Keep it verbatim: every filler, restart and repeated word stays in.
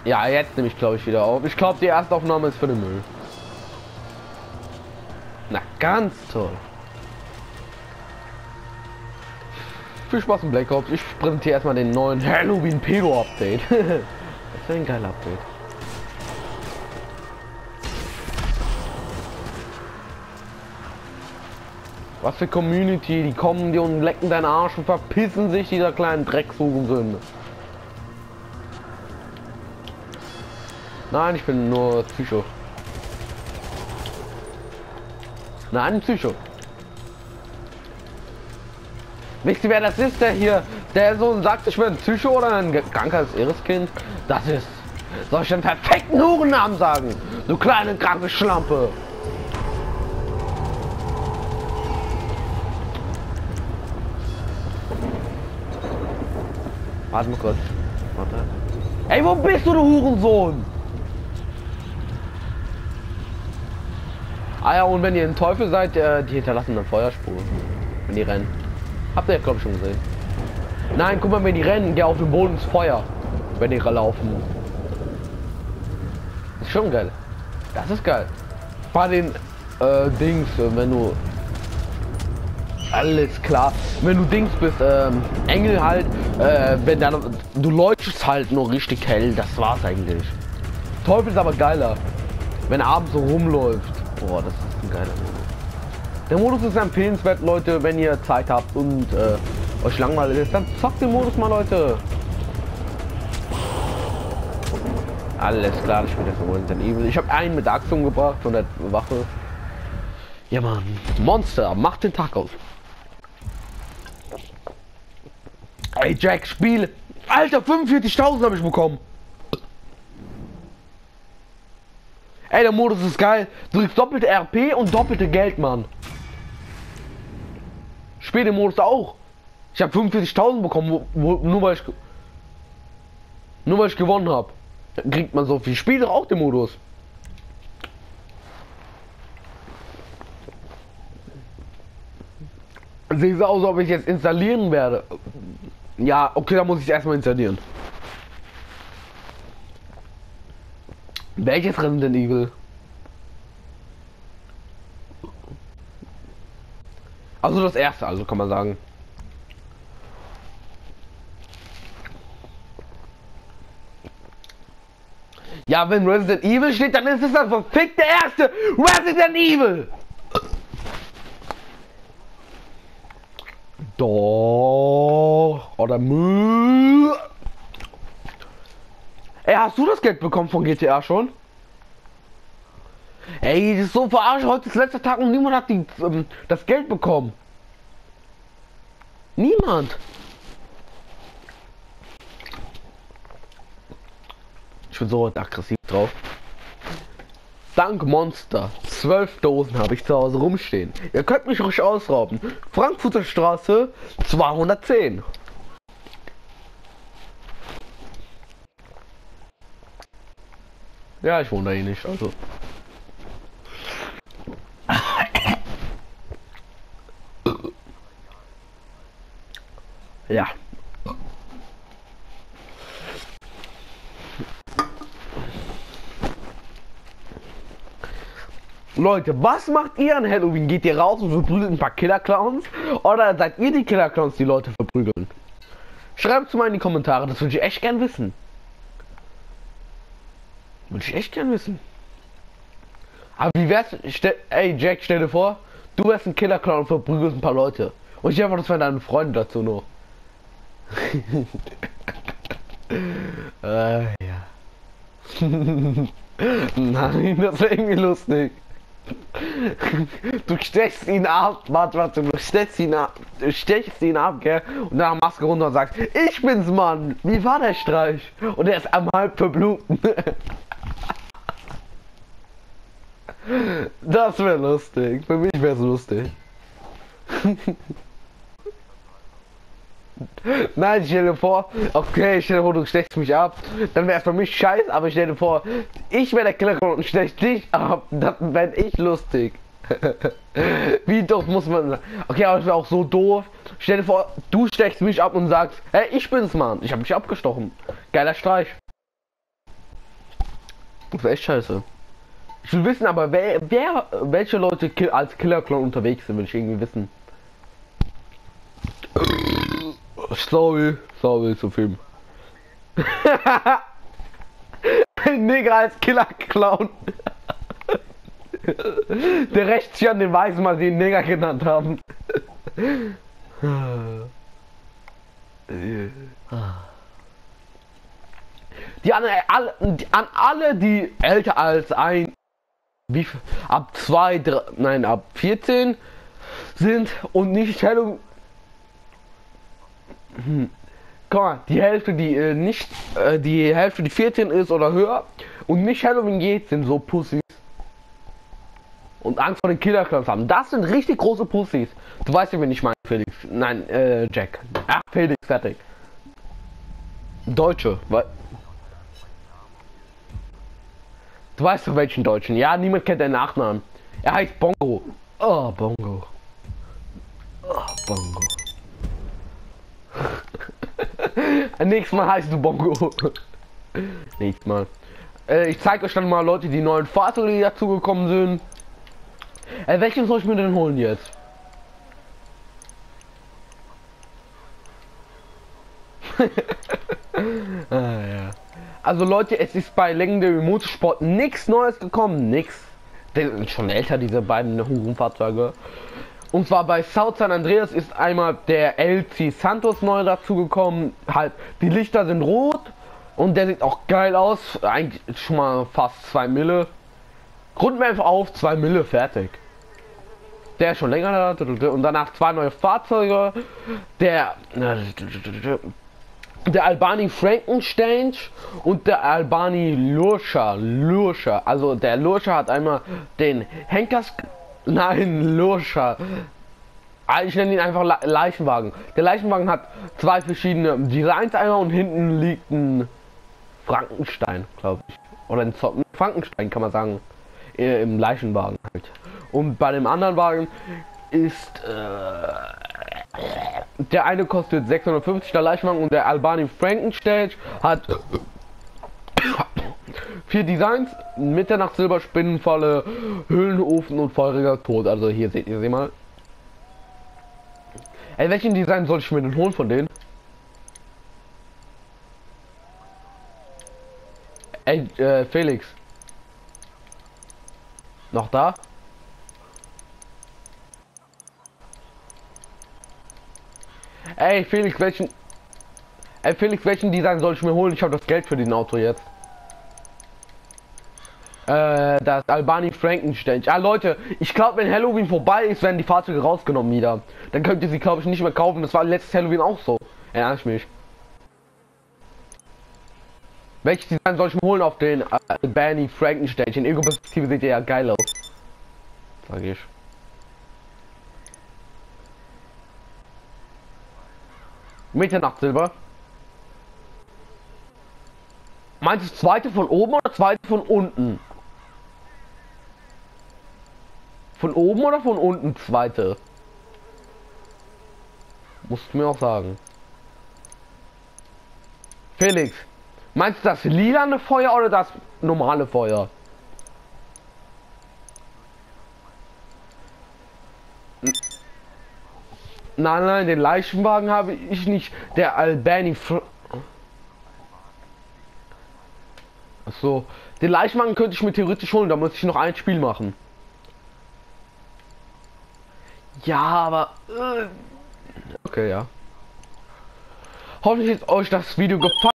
Ja, jetzt nehme ich glaube ich wieder auf. Ich glaube, die erste Aufnahme ist für den Müll. Na, ganz toll. Viel Spaß im Black Ops. Ich präsentiere erstmal den neuen Halloween Pedo Update. Das wäre ein geiler Update. Was für Community, die kommen dir und lecken deinen Arsch und verpissen sich dieser kleinen Dreckshuren. Nein, ich bin nur Psycho. Nein, Psycho. Wisst ihr, wer das ist, der hier, der so sagt, ich bin ein Psycho oder ein krankes Irreskind? Das ist. Soll ich den perfekten Hurennamen sagen? Du kleine kranke Schlampe. Warte mal kurz. Warte. Ey, wo bist du, du Hurensohn? Ah ja, und wenn ihr ein Teufel seid, äh, die hinterlassen eine Feuerspur. Wenn die rennen. Habt ihr ja, glaube ich, schon gesehen. Nein, guck mal, wenn die rennen, geh auf den Boden ins Feuer. Wenn die laufen. Ist schon geil. Das ist geil. Bei den äh, Dings, wenn du... Alles klar. Wenn du Dings bist, ähm, Engel halt, äh, wenn dann du leuchtest halt nur richtig hell, das war's eigentlich. Teufel ist aber geiler. Wenn er abends so rumläuft. Boah, das ist ein geiler Modus. Der Modus ist empfehlenswert, Leute, wenn ihr Zeit habt und äh, euch langweilig ist, dann zockt den Modus mal, Leute. Alles klar, ich bin jetzt von Resident Evil. Ich habe einen mit Axt umgebracht von der Waffe. Ja, Mann. Monster, macht den Tag aus. Ey, Jack, Spiel. Alter, fünfundvierzigtausend habe ich bekommen. Ey, der Modus ist geil. Du kriegst doppelte R P und doppelte Geld, Mann. Spiel den Modus auch. Ich habe fünfundvierzigtausend bekommen, wo, wo, nur weil ich nur weil ich gewonnen habe. Kriegt man so viel. Spiel doch auch den Modus. Sieht so aus, ob ich jetzt installieren werde. Ja, okay, da muss ich erstmal installieren. Welches Resident Evil? Also das erste, also kann man sagen. Ja, wenn Resident Evil steht, dann ist es das verfickte erste Resident Evil. Doch. Oder Müh. Ey, hast du das Geld bekommen von G T A schon? Ey, das ist so verarscht. Heute ist letzter Tag und niemand hat die, ähm, das Geld bekommen. Niemand. Ich bin so aggressiv drauf. Dank Monster. Zwölf Dosen habe ich zu Hause rumstehen. Ihr könnt mich ruhig ausrauben. Frankfurter Straße zweihundertzehn. Ja, ich wohne da eh nicht, also. Ja. Leute, was macht ihr an Halloween? Geht ihr raus und verprügelt ein paar Killer-Clowns? Oder seid ihr die Killer-Clowns, die Leute verprügeln? Schreibt es mal in die Kommentare, das würde ich echt gern wissen. Würde ich echt gern wissen. Aber wie wär's? Stell, ey Jack, stell dir vor, du wärst ein Killer-Clown und verprügelst ein paar Leute. Und ich einfach, das wären deine Freunde dazu noch. äh, ja. Nein, das wäre irgendwie lustig. Du stechst ihn ab, warte, warte, du stechst ihn ab, du stechst ihn ab, gell? Und dann Maske runter und sagst, ich bin's, Mann, wie war der Streich? Und er ist am halb verbluten. Das wäre lustig, für mich wäre es lustig. Nein, stell dir vor, okay, stell dir vor, du stechst mich ab, dann wäre es für mich scheiße, aber stell dir vor, ich wäre der Killer und stech dich ab, dann wäre ich lustig. Wie doof muss man, okay, aber das wäre auch so doof. Stell dir vor, du stechst mich ab und sagst, hey, ich bin's, Mann, ich habe mich abgestochen. Geiler Streich. Das ist echt scheiße. Ich will wissen, aber wer, wer welche Leute kill, als Killer-Clown unterwegs sind, will ich irgendwie wissen. Sorry, sorry zu filmen. Ein Nigger als Killer-Clown. Der rechts hier an den Weißen mal den Nigger genannt haben. Die an alle, die, an alle, die älter als ein, wie ab zwei, drei, nein, ab vierzehn sind und nicht Halloween. Hm. Guck mal, die Hälfte, die äh, nicht, äh, die Hälfte, die vierzehn ist oder höher und nicht Halloween geht, sind so Pussys. Und Angst vor den Killer-Clowns haben. Das sind richtig große Pussys. Du weißt ja, wen ich meine, Felix. Nein, äh, Jack. Ach, Felix, fertig. Deutsche, weil. Du weißt doch welchen Deutschen. Ja, niemand kennt den Nachnamen. Er heißt Bongo. Oh, Bongo. Oh, Bongo. Nächstes Mal heißt du Bongo. Nächstes Mal. Äh, ich zeige euch dann mal Leute, die neuen Fahrzeuge, die dazugekommen sind. Äh, welchen soll ich mir denn holen jetzt? ah, ja. Also Leute, es ist bei Legendary Motorsport nichts Neues gekommen, nix. Die sind schon älter, diese beiden Hurenfahrzeuge. Und zwar bei South San Andreas ist einmal der L C Santos neu dazu gekommen. Halt, die Lichter sind rot und der sieht auch geil aus. Eigentlich schon mal fast zwei Mille. Runden wir einfach auf, zwei Mille, fertig. Der ist schon länger da. Und danach zwei neue Fahrzeuge. Der der Albani Frankenstein und der Albani Lurscher. Lurscher. Also der Lurscher hat einmal den Henkers. Nein, Lurscher. Ich nenne ihn einfach Leichenwagen. Der Leichenwagen hat zwei verschiedene Designs einmal und hinten liegt ein Frankenstein, glaube ich. Oder ein Zocken. Frankenstein kann man sagen. Im Leichenwagen halt. Und bei dem anderen Wagen ist äh, der eine kostet sechshundertfünfzig, der Leichenwagen, und der Albani Frankenstein hat vier Designs: Mitternacht, Silber, Spinnenfalle, Höhlenofen und feuriger Tod. Also hier seht ihr sie mal. Ey, welchen Design soll ich mir denn holen von denen? Ey, äh, Felix. Noch da? Ey, Felix, welchen... Ey, Felix, welchen Design soll ich mir holen? Ich habe das Geld für den Auto jetzt. Äh, das Albani Frankenstein. Ah, Leute, ich glaube, wenn Halloween vorbei ist, werden die Fahrzeuge rausgenommen wieder. Dann könnt ihr sie, glaube ich, nicht mehr kaufen. Das war letztes Halloween auch so. Erinnere ich mich. Welches Design soll ich mir holen auf den äh, Albani Frankenstein? In Ego-Perspektive sieht er ja geil aus. Sag ich. Mitternachtsilber. Meinst du zweite von oben oder zweite von unten? Von oben oder von unten zweite? Musst du mir auch sagen. Felix, meinst du das lilane Feuer oder das normale Feuer? Nein, nein, den Leichenwagen habe ich nicht. Der Albani. So, den Leichenwagen könnte ich mir theoretisch holen. Da muss ich noch ein Spiel machen. Ja, aber äh, okay, ja. Hoffentlich ist euch das Video gefallen.